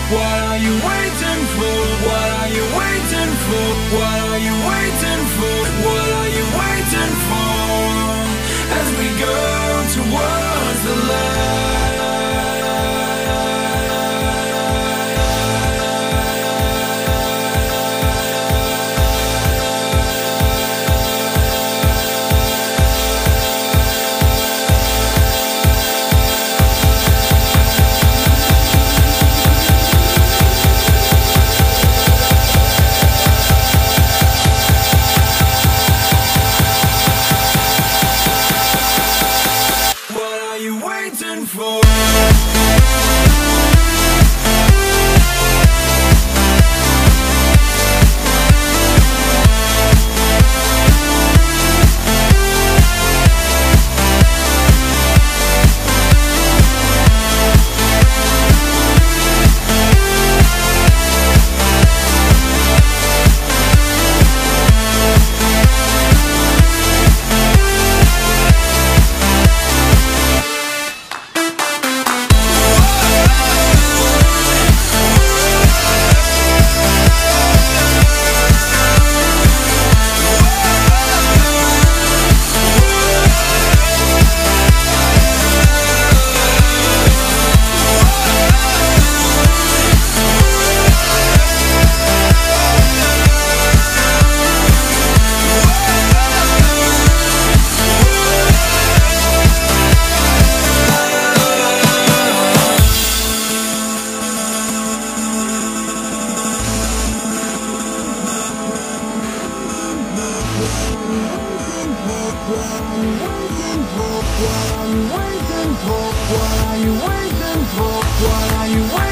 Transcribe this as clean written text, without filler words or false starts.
What are you waiting for? What are you waiting for? What are you waiting for? What are you waiting for? As we go towards the light. What are you waiting for? What are you waiting for? What are you waiting for?